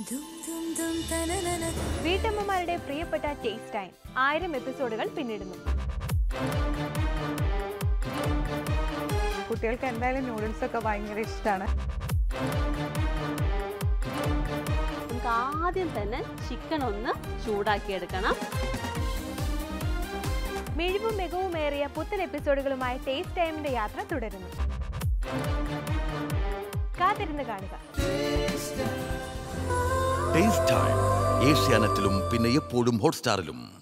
വീട്ടമ്മമാരുടെ പ്രിയപ്പെട്ട taste time 1000 എപ്പിസോഡുകൾ പിന്നിടുന്നു. കുട്ടികൾക്ക് എന്തായാലും നൂഡിൽസ് ഒക്കെ ഭയങ്കര ഇഷ്ടമാണ്. നമുക്ക് ആദ്യം തന്നെ ചിക്കൻ ഒന്ന് ചൂടാക്കിയെടുക്കണം. മിഴിവും മികവുമേറിയ പുത്തൻ എപ്പിസോഡുകളുമായി ടേസ്റ്റ് ടൈമിന്റെ യാത്ര തുടരുന്നു. കാത്തിരുന്ന് കാണുക. ടേസ്റ്റ് ടൈം ഏഷ്യാനെറ്റിലും പിന്നെ എപ്പോഴും ഹോട്ട്സ്റ്റാറിലും.